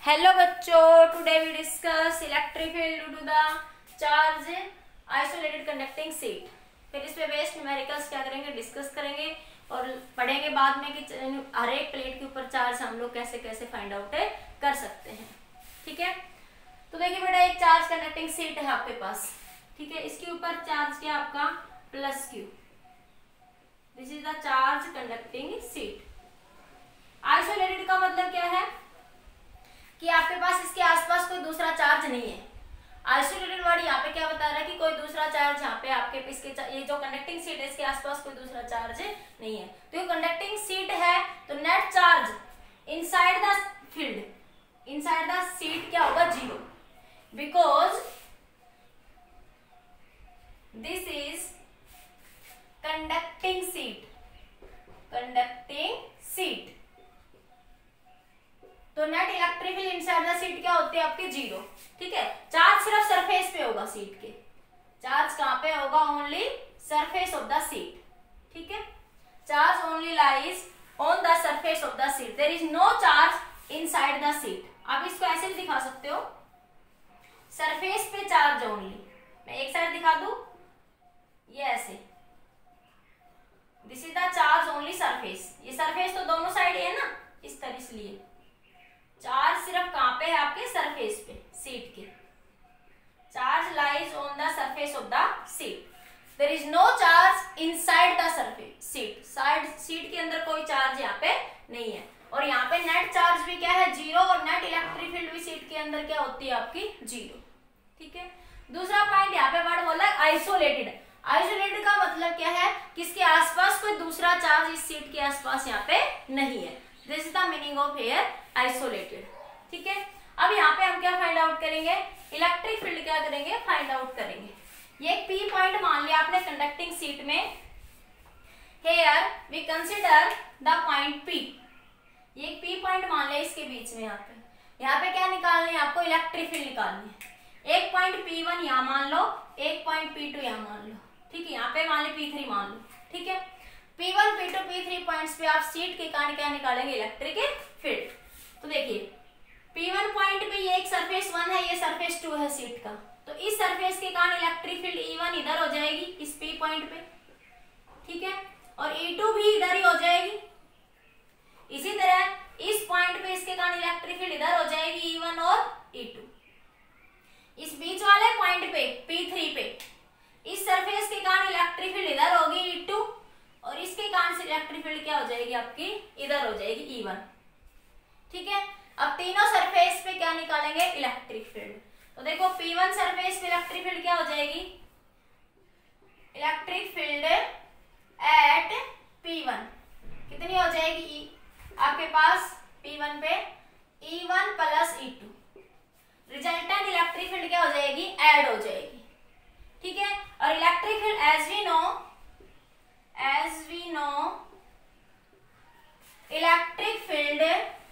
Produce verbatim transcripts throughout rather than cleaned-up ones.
Hello बच्चों, today we discuss electric field due to the charge isolated conducting sheet. फिर इस पे based numericals क्या करेंगे, डिस्कस करेंगे और पढ़ेंगे बाद में कि हर एक प्लेट के ऊपर चार्ज हम लोग कैसे कैसे फाइंड आउट कर सकते हैं। ठीक है, तो देखिए बेटा, एक चार्ज कंडक्टिंग शीट है आपके पास। ठीक है, इसके ऊपर चार्ज क्या आपका plus Q. This is the charge conducting sheet. Isolated का मतलब क्या है कि आपके पास इसके आसपास कोई दूसरा चार्ज नहीं है। आइसोलेटेड वर्ड यहाँ पे क्या बता रहा है कि कोई दूसरा चार्ज यहाँ पे आपके इसके ये जो कंडक्टिंग शीट है इसके आसपास कोई दूसरा चार्ज नहीं है। तो ये कंडक्टिंग शीट है तो net charge inside the field, inside the sheet क्या होगा, zero, because this is conducting sheet, conducting sheet. तो net electric field inside the sheet क्या होती है आपके, जीरो। ठीक है, चार्ज सिर्फ सरफेस पे होगा शीट के। चार्ज कहां पे होगा, only surface of the sheet. ठीक है, charge only lies on the surface of the sheet, there is no charge inside the sheet. आप इसको ऐसे भी दिखा सकते हो, सरफेस पे चार्ज ओनली। मैं एक साइड दिखा दूं, ये ऐसे, this is the charge only surface. ये सरफेस तो दोनों साइड है ना, इस तरह, इसलिए चार्ज सिर्फ कहां पे है आपके सरफेस पे, शीट के। Charge lies on the surface of the sheet, there is no charge inside the surface sheet. Side sheet के अंदर कोई चार्ज यहाँ पे नहीं है। और यहाँ पे नेट चार्ज भी क्या है, जीरो, और नेट इलेक्ट्रिक फील्ड भी शीट के अंदर क्या होती है आपकी, जीरो। ठीक है, दूसरा पॉइंट यहाँ पे वर्ड बोला आइसोलेटेड। आइसोलेटेड का मतलब क्या है कि इसके आसपास कोई दूसरा चार्ज इस शीट के आसपास यहाँ पे नहीं है। This is the meaning of here isolated. ठीक है, अब यहाँ पे हम क्या फाइंड आउट करेंगे, इलेक्ट्रिक फील्ड क्या करेंगे, फाइंड आउट करेंगे। ये एक पी पॉइंट मान लिया आपने कंडक्टिंग शीट में। Here we consider the point P. ये एक पी पॉइंट मान लिया इसके बीच में। यहाँ पे यहाँ पे क्या निकालनी है आपको, इलेक्ट्रिक फील्ड निकालनी है। एक पॉइंट पी वन यहाँ मान लो, एक पॉइंट पी टू यहाँ मान लो। ठीक है, यहाँ पे मान लो पी थ्री मान लो। ठीक है, P one, P two, P three points पे आप शीट के कारण क्या निकालेंगे, इलेक्ट्रिक फील्ड। तो देखिए, पी वन पॉइंट पे ये एक सरफेस वन है, ये सरफेस टू है शीट का। तो इस सरफेस के कारण इलेक्ट्रिक फील्ड ई वन इधर हो जाएगी इस पी पॉइंट पे। ठीक है, और ई टू भी इधर ही हो जाएगी। इसी तरह इस पॉइंट पे इसके कारण इलेक्ट्रिक फील्ड इधर हो जाएगी, ई वन और ई टू। इस बीच वाले पॉइंट पे पी थ्री पे इस सरफेस के कारण इलेक्ट्रिक फील्ड इधर होगी, ई टू, और इसके कारण से इलेक्ट्रिक फील्ड क्या हो जाएगी आपकी, इधर हो जाएगी, ई वन। ठीक है, अब तीनों सरफेस पे क्या निकालेंगे, इलेक्ट्रिक फील्ड। तो देखो, पी वन सरफेस पे इलेक्ट्रिक फील्ड क्या हो जाएगी, electric field at P one कितनी हो जाएगी, आपके पास पी वन पे E one plus E two. Resultant electric field क्या हो जाएगी, ऐड हो जाएगी। ठीक है, और electric field as we know As we know, electric field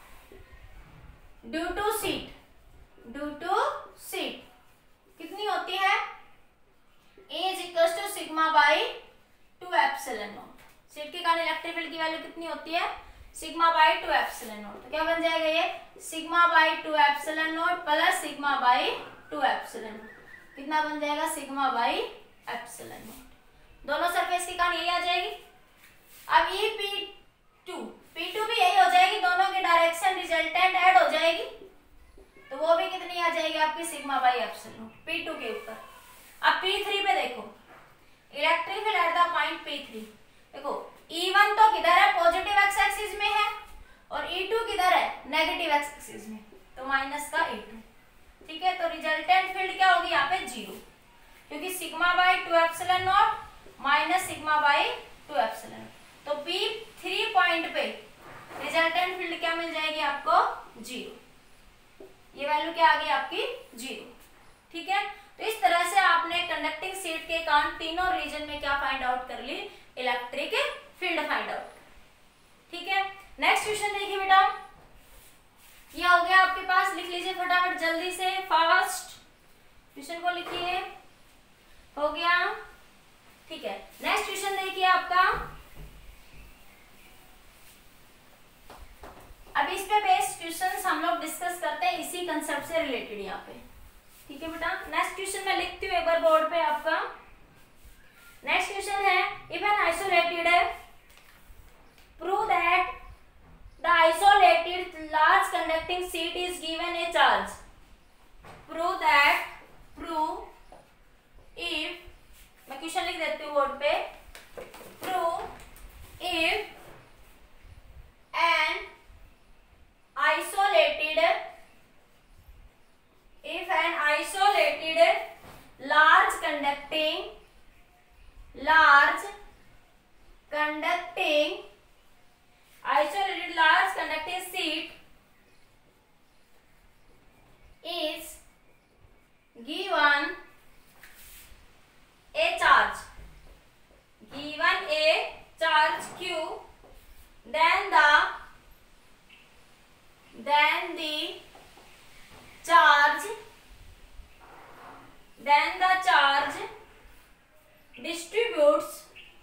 due to sheet, due to sheet कितनी होती है, A is equals to sigma by two epsilon naught। Sheet के कारण इलेक्ट्रिक फील्ड की वैल्यू कितनी होती है, sigma by two epsilon naught. तो क्या बन जाएगा ये, sigma by two epsilon naught plus sigma by two epsilon. कितना बन जाएगा, सिग्मा बाई एप्सिलॉन नॉट। दोनों सरफेस के कारण यही आ जाएगी। अब ये पी टू, पी टू भी यही हो जाएगी, दोनों की डायरेक्शन रिजल्टेंट ऐड हो जाएगी, तो वो भी कितनी आ जाएगी आपकी, sigma by epsilon P two के ऊपर। अब पी थ्री पे देखो, electric field at the point P three. देखो, ई वन तो किधर है, पॉजिटिव एक्स एक्सिस में है, और ई टू किधर है, नेगेटिव एक्स एक्सिस में, तो माइनस का ई टू। ठीक है, तो रिजल्टेंट फील्ड क्या होगी यहाँ पे, जीरो, क्योंकि sigma by two epsilon naught minus sigma by two epsilon. तो पी थ्री पॉइंट पे रिजल्टेंट फील्ड क्या मिल जाएगी आपको, जीरो। ये वैल्यू क्या आ गई आपकी, जीरो। ठीक है, तो इस तरह से आपने कंडक्टिंग शीट के कारण तीनों रीजन में क्या फाइंड आउट कर ली, इलेक्ट्रिक फील्ड फाइंड आउट। ठीक है, नेक्स्ट क्वेश्चन देखिए बेटा, ये हो गया आपके पास, लिख लीजिए फटाफट जल्दी से, फास्ट क्वेश्चन को लिखिए, हो गया। ठीक है, नेक्स्ट क्वेश्चन देखिए आपका, अब इस पे बेस्ड क्वेश्चंस हम लोग डिस्कस करते हैं इसी कंसेप्ट से रिलेटेड यहाँ पे, ठीक है बेटा। नेक्स्ट क्वेश्चन मैं लिखती हूँ एक बार बोर्ड पे आपका। नेक्स्ट क्वेश्चन है, if an isolated prove that the isolated large conducting sheet is given a charge. Prove that, prove if, मैं क्वेश्चन लिख देती हूँ बोर्ड पे। Prove if an isolated if an isolated large conducting large conducting isolated large conducting sheet is given a charge given a charge q, then the then the charge then the charge distributes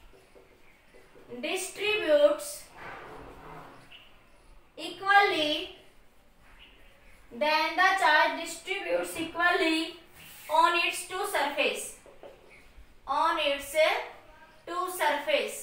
distributes equally then the charge distributes equally on its two surface on its two surface।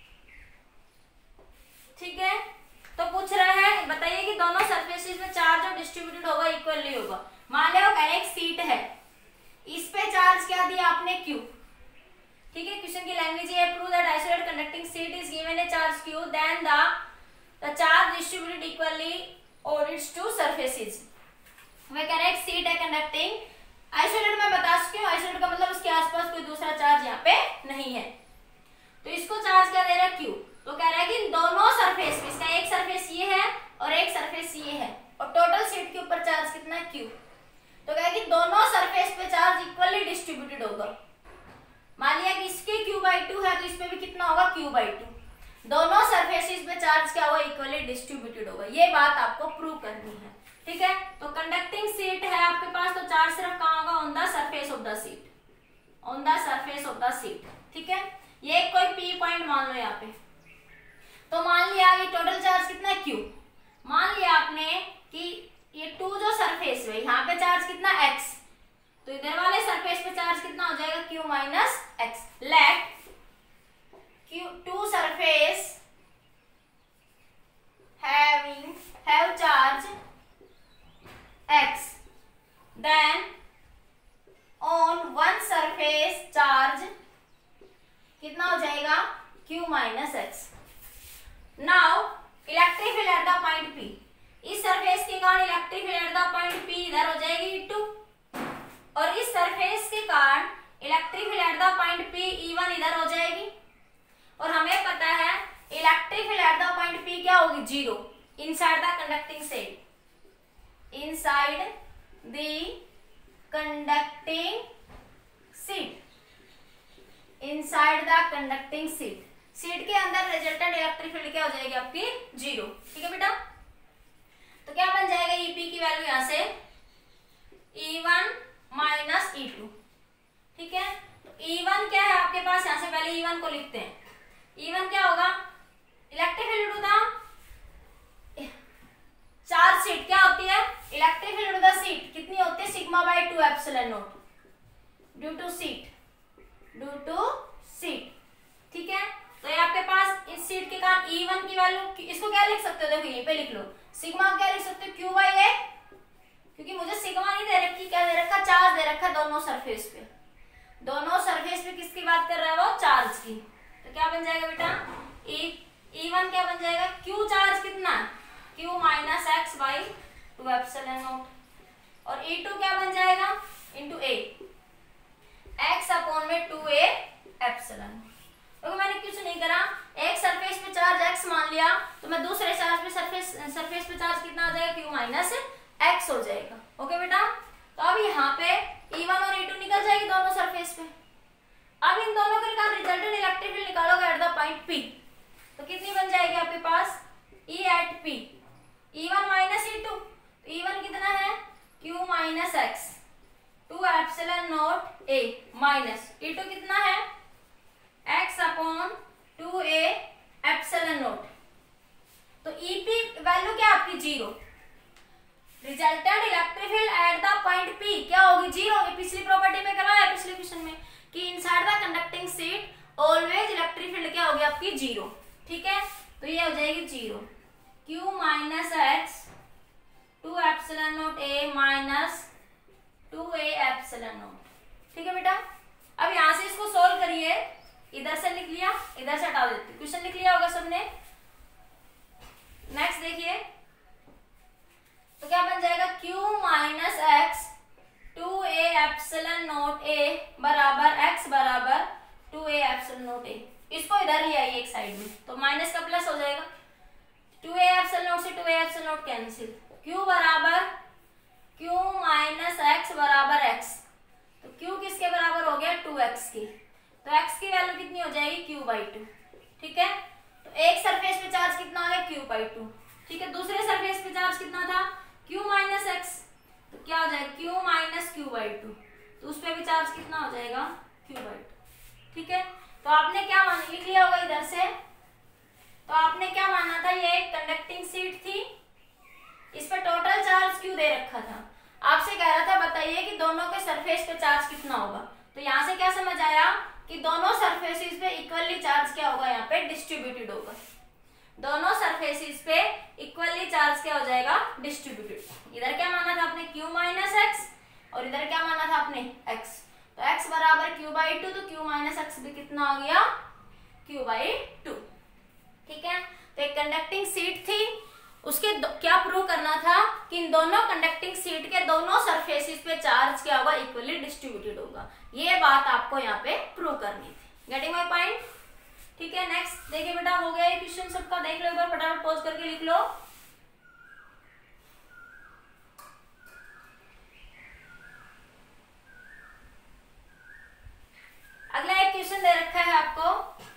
ठीक है, तो पूछ रहा है बताइए कि दोनों surfaces में चार्ज जो डिस्ट्रीब्यूटेड होगा इक्वली होगा। मान लो एक सीट है, इस पे चार्ज क्या दिया आपने Q, ठीक है। क्वेश्चन की लैंग्वेज ये, prove that isolated conducting sheet is given a charge Q, then the the charge distributed equally over its two surfaces. वे कह रहे हैं सीट है कंडक्टिंग, आइसोलेटेड मैं बता चुकी हूं, आइसोलेटेड का मतलब उसके आसपास कोई दूसरा चार्ज यहाँ पे नहीं है, तो इसको चार्ज क्या दे रहा है Q। तो कह रहा है कि दोनों सरफेस में, इसका एक सरफेस ये है और एक सरफेस ये है, और टोटल सीट के ऊपर चार्ज कितना है Q। तो कह कि दोनों सरफेस पे चार्ज इक्वली डिस्ट्रीब्यूटेड होगा। मान लिया कि इसके Q बाई टू है तो इस पे भी कितना होगा Q बाई टू। दोनों सरफेसेस पे चार्ज क्या होगा, इक्वली डिस्ट्रीब्यूटेड होगा। ये बात आपको प्रूव करनी है, ठीक है। तो कंडक्टिंग सीट है आपके पास, तो चार्ज सिर्फ कहाँ होगा, on the surface of the sheet, on the surface of the sheet, ठीक है। ये कोई P पॉइंट मान लो यहाँ पे। तो मान लिया ये टोटल चार्ज कितना है Q। मान लिया आपने कि ये टू जो सरफेस है यहाँ पे चार्ज कितना x, तो इधर वाले सरफेस पे चार्ज कितना हो जाएगा Q minus x. Let Q two surface having have charge x, then on one surface charge कितना हो जाएगा Q minus x. Now electric field at the point P, इस सरफेस के कारण electric field at the point P इधर हो जाएगी ई to, और इस सरफेस के कारण electric field at the point P E one इधर हो जाएगी। और हमें पता है electric field at the point P क्या होगी, zero, inside the conducting sheet, inside the conducting sheet, inside the conducting sheet, sheet के अंदर रिजल्टेंट इलेक्ट्रिक फील्ड क्या हो जाएगी आपकी, जीरो, ठीक है बेटा। तो क्या बन जाएगा ईपी की वैल्यू यहाँ से E one minus E two, ठीक है। तो ई वन क्या है आपके पास, यहाँ से पहले ई वन को लिखते हैं। ई वन क्या होगा, electric field to the charge sheet क्या होती है, electric field to the sheet कितनी होती है, sigma by two epsilon naught due to sheet, due to sheet, ठीक है। तो ये आपके पास इस सीट के कारण ई वन की वैल्यू, इसको क्या लिख सकते हो, देखो यहीं पे लिख लो, सिग्मा क्या लिख सकते हो, क्यू बाई ए, क्योंकि मुझे सिग्मा नहीं दे रखी, क्या दे रखा, चार्ज दे रखा दोनों सरफेस पे। दोनों सरफेस पे किसकी बात कर रहा है वो, चार्ज की। तो क्या बन जाएगा बेटा, ई ई वन क्या बन जाएगा, क्यू चार्ज कितना, Q minus x by two epsilon naught, और ई टू क्या बन जाएगा, इंटू ए एक्स अपॉन में टू ए एप्सिलॉन। तो मैंने कुछ नहीं करा, एक सरफेस पे चार्ज x मान लिया, तो मैं दूसरे चार्ज पे सरफेस सरफेस पे चार्ज कितना आ जाएगा, q माइनस एक्स हो जाएगा। ओके बेटा, तो अब यहाँ पे ई वन और ई टू निकल जाएगी दोनों सरफेस पे। अब इन दोनों के कारण रिजल्टेंट इलेक्ट्रिक फील्ड निकालोगे एट द पॉइंट P, तो कितनी बन जाएगी आपके पास, E at P, E one minus E two, E one कितना है, q minus x two epsilon naught a minus E two कितना है x अपॉन टू ए एप्सिलॉन नॉट। तो ईपी वैल्यू क्या आपकी zero, resultant electric field at the point P क्या होगी, zero होगी। पिछली प्रॉपर्टी में करवाया पिछले क्वेश्चन में कि inside the conducting sheet always electric field क्या होगी आपकी जीरो, ठीक है। तो ये हो जाएगी zero, Q minus x two epsilon naught a minus two A epsilon naught, ठीक है बेटा। अब यहां से इसको सोल्व करिए, इधर से लिख लिया, इधर से हटा देते, क्वेश्चन लिख लिया होगा सबने। नेक्स्ट देखिए, तो क्या बन जाएगा, q minus x two A epsilon naught a बराबर x बराबर two A epsilon naught a. इसको इधर ले आइए एक साइड में, तो माइनस का प्लस हो जाएगा, टू ए एप्सिलॉन नॉट से टू ए एप्सिलॉन नॉट कैंसिल, q बराबर q माइनस एक्स बराबर x, तो q किसके बराबर हो गया, टू एक्स की, तो x की वैल्यू कितनी हो जाएगी, q बाई टू, ठीक है। तो एक सरफेस पे चार्ज कितना आ गया, q बाई टू, ठीक है। दूसरे सरफेस पे चार्ज कितना था, q माइनस एक्स, तो क्या हो जाएगा, q minus Q by two, तो उस पर भी चार्ज कितना हो जाएगा, q बाई टू, ठीक है। तो आपने क्या मान लिख लिया होगा इधर से, तो आपने क्या माना था, ये एक कंडक्टिंग शीट थी, इस पर टोटल चार्ज क्यू दे रखा था, आपसे कह रहा था बताइए कि दोनों के सरफेस पे चार्ज कितना होगा। तो यहाँ से क्या समझ आया कि दोनों सरफेसेस पे इक्वली चार्ज क्या होगा, यहाँ पे डिस्ट्रीब्यूटेड होगा, दोनों सरफेसेस पे इक्वली चार्ज क्या हो जाएगा, डिस्ट्रीब्यूटेड। इधर क्या माना था आपने, q माइनस एक्स, और इधर क्या माना था आपने, x, तो x बराबर q बाई टू, तो q माइनस एक्स भी कितना हो गया, q बाई टू, ठीक है। तो एक कंडक्टिंग शीट थी, उसके क्या प्रूव करना था कि इन दोनों कंडक्टिंग शीट के दोनों सरफेसेस पे चार्ज क्या होगा, इक्वली डिस्ट्रीब्यूटेड होगा। ये बात आपको यहाँ पे प्रूव करनी थी, गेटिंग माय पॉइंट, ठीक है। नेक्स्ट देखिए बेटा, हो गया ये क्वेश्चन सबका, देख लो एक बार, फटाफट पॉज करके लिख लो। अगला एक क्वेश्चन दे रखा है आपको,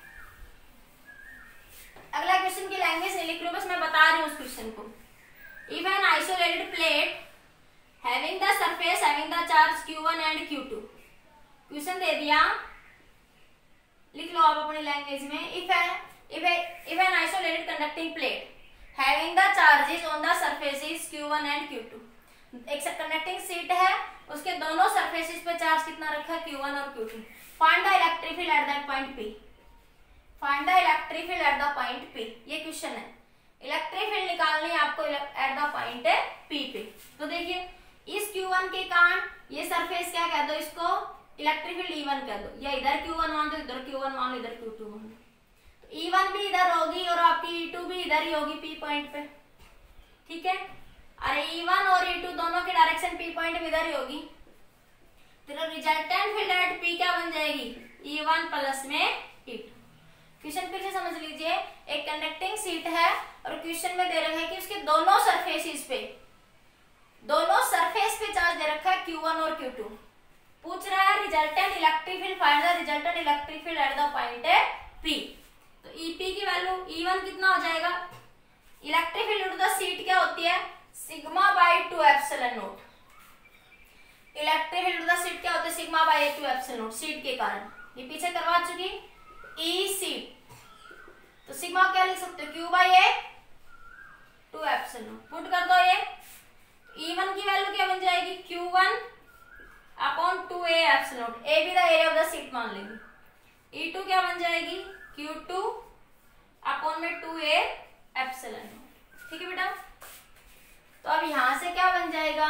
अगला क्वेश्चन की लैंग्वेज नहीं लिख लो, बस मैं बता रही हूँ उस क्वेश्चन को। If an isolated plate having the surface having the charge Q one and Q two, question दे दिया, लिख लो आप अपनी लैंग्वेज में। If an if if an isolated conducting plate having the charges on the surfaces Q one and Q two, एक conducting sheet है, उसके दोनों सरफेसेस पे चार्ज कितना रखा है, क्यू वन और Q two. Find the electric field at that point P, find the electric field at the point P, ये क्वेश्चन है, इलेक्ट्रिक फील्ड निकालनी है आपको एट द पॉइंट P पे। तो देखिए इस क्यू वन के कारण ये सरफेस क्या कह दो, इसको इलेक्ट्रिक फील्ड ई वन कह दो, या इधर क्यू वन मान दो, इधर क्यू वन मान लो, इधर क्यू टू मान लो, तो ई वन भी इधर होगी और आपकी ई टू भी इधर ही होगी P पॉइंट पे, ठीक है। अरे ई वन और ई टू दोनों की डायरेक्शन P पॉइंट में इधर ही होगी, तो रिजल्टेंट फील्ड एट P क्या बन जाएगी, ई वन प्लस में ई टू। क्वेश्चन फिर से समझ लीजिए, एक कंडक्टिंग शीट है और क्वेश्चन में दे रखा है कि उसके दोनों सरफेसेस पे दोनों सरफेस पे चार्ज दे रखा है क्यू वन और क्यू टू, पूछ रहा है resultant electric field, find the resultant electric field at the point P। तो E P की वैल्यू ई वन कितना हो जाएगा, electric field to the sheet क्या होती है, sigma by two epsilon naught, electric field to the sheet क्या होती है, sigma by two epsilon naught, sheet के कारण, ये पीछे करवा चुकी, ई शीट, तो सिग्मा क्या लिख सकते हो, Q by A two epsilon, put कर दो ये, ई वन की वैल्यू क्या बन जाएगी, Q one upon two A epsilon, a भी the area of the sheet मान लेंगे, ई टू क्या बन जाएगी, क्यू टू अपॉन में टू ए एप्सिलॉन, ठीक है बेटा। तो अब यहां से क्या बन जाएगा,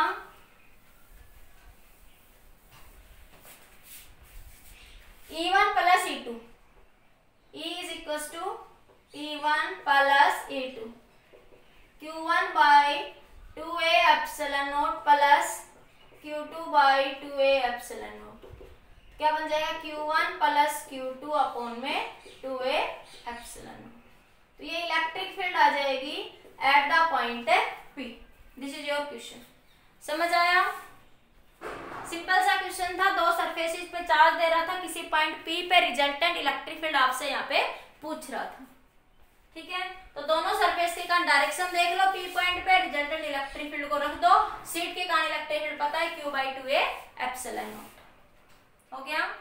E one plus E two, E is equals to E one plus E two, Q one by two a epsilon naught plus Q two by two a epsilon naught, क्या बन जाएगा, Q one plus Q two upon में two a epsilon naught। तो ये electric field आ जाएगी at the point P। This is your question, समझ आया, सिंपल सा क्वेश्चन था, दो सरफेसेस पे चार्ज दे रहा था, किसी पॉइंट P पे रिजल्टेंट इलेक्ट्रिक फील्ड आपसे यहाँ पे पूछ रहा था, ठीक है। तो दोनों सरफेस के कारण डायरेक्शन देख लो, P पॉइंट पे रिजल्टेंट इलेक्ट्रिक फील्ड को रख दो, शीट के कारण इलेक्ट्रिक फील्ड पता है Q by two A epsilon naught, हो गया,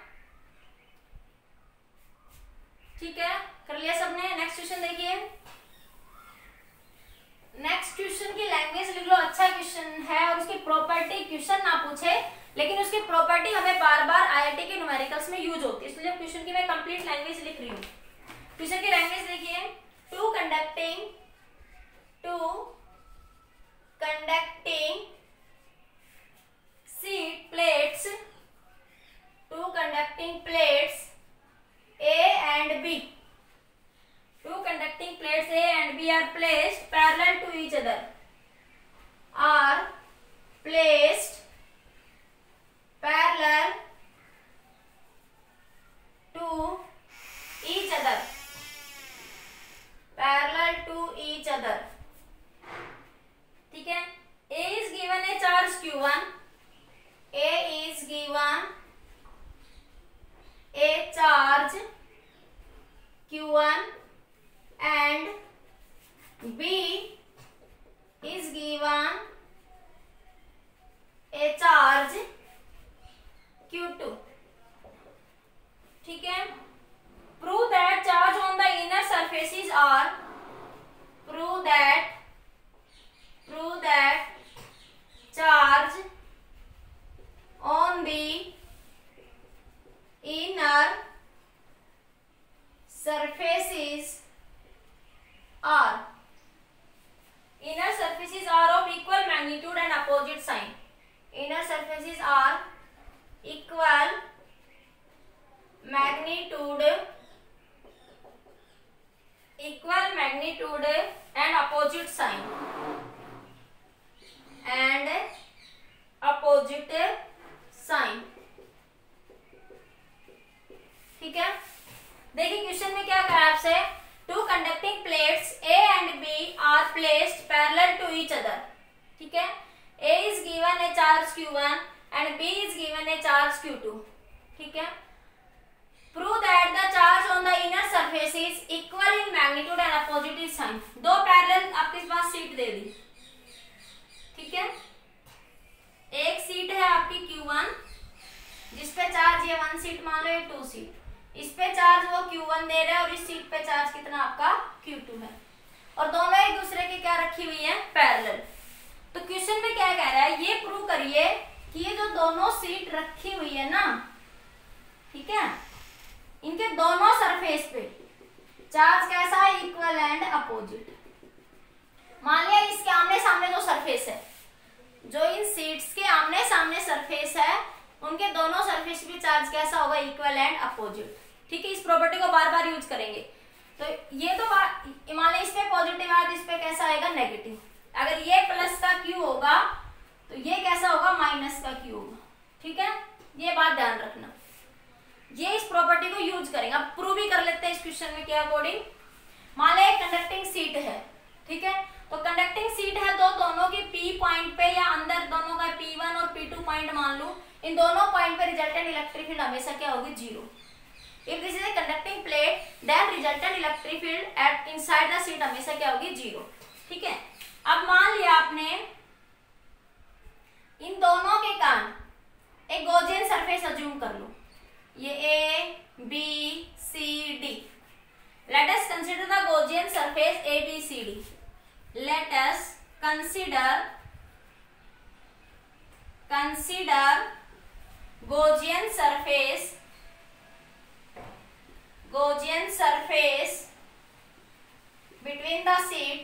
ठीक है, कर लिया सबने। नेक्स्ट क्वेश्चन देखिए, नेक्स्ट क्वेश्चन की लैंग्वेज लिख लो, अच्छा क्वेश्चन है और उसकी प्रॉपर्टी क्वेश्चन ना पूछे लेकिन उसकी प्रॉपर्टी हमें बार बार आईआईटी के न्यूमेरिकल्स में यूज होती है, इसलिए क्वेश्चन की मैं कंप्लीट लैंग्वेज लिख रही हूँ। क्वेश्चन की लैंग्वेज देखिए, two conducting two conducting sheet plates two conducting plates A and B. Two conducting plates A and B are placed parallel to each other. Are placed parallel to each other. Parallel to each other. ठीक है? A is given a charge Q one. A is given a charge Q one and B is given a charge Q two. ठीक है? Prove that charge on the inner surfaces are prove that prove that charge on the inner surfaces are inner surfaces are of equal magnitude and opposite sign. Inner surfaces are equal magnitude equal magnitude and opposite sign and opposite sign. ठीक है? देखिए question में क्या कहा आपसे, two conducting plates A and B are placed parallel to each other. ठीक है? A is given a charge Q one and B is given a charge Q two. ठीक है? Prove that the charge on the inner surface is equal in magnitude and opposite sign. दो parallel आपके पास seat दे दी. ठीक है? एक seat है आपकी Q one जिसपे चार्ज ये वन सीट मान लो, ये टू सीट, इस पे चार्ज वो Q one दे रहा है और इस सीट पे चार्ज कितना आपका Q two है और दोनों एक दूसरे के क्या रखी हुई है, पैरेलल. तो क्वेश्चन में क्या कह रहा है, ये प्रूव करिए कि ये जो दोनों सीट रखी हुई है ना, ठीक है, इनके दोनों सरफेस पे चार्ज कैसा है, इक्वल एंड अपोजिट. मान लिया इसके आमने सामने जो सरफेस है, जो इन सीट्स के आमने सामने सरफेस है, उनके दोनों सरफेस पे चार्ज कैसा होगा, इक्वल एंड अपोजिट. ठीक है? इस प्रॉपर्टी को बार बार यूज करेंगे. तो ये तो मान लीजिए इस पे पॉजिटिव है तो इस पे कैसा आएगा, नेगेटिव. अगर ये प्लस का Q होगा तो ये कैसा होगा, माइनस का Q होगा. ठीक है? ये बात ध्यान रखना. ये इस प्रॉपर्टी को यूज करेंगे. अब प्रूव भी कर लेते हैं इस क्वेश्चन में क्या अकॉर्डिंग. मान लो एक कंडक्टिंग सीट है. ठीक है? तो कंडक्टिंग सीट है तो दोनों के P पॉइंट पे या अंदर दोनों का P one और P two पॉइंट मान लूं, इन दोनों पॉइंट पे रिजल्टेंट इलेक्ट्रिक फील्ड हमेशा क्या होगी, zero. If this is a conducting plate then resultant electric field at inside the sheet हमेशा क्या होगी, जीरो. ठीक है? अब मान लिया आपने इन दोनों के कारण एक गॉसियन सरफेस अज्यूम कर लो, ये A B C D. Let us consider the Gaussian surface A B C D. Let us consider consider Gaussian surface Gaussian surface between the seat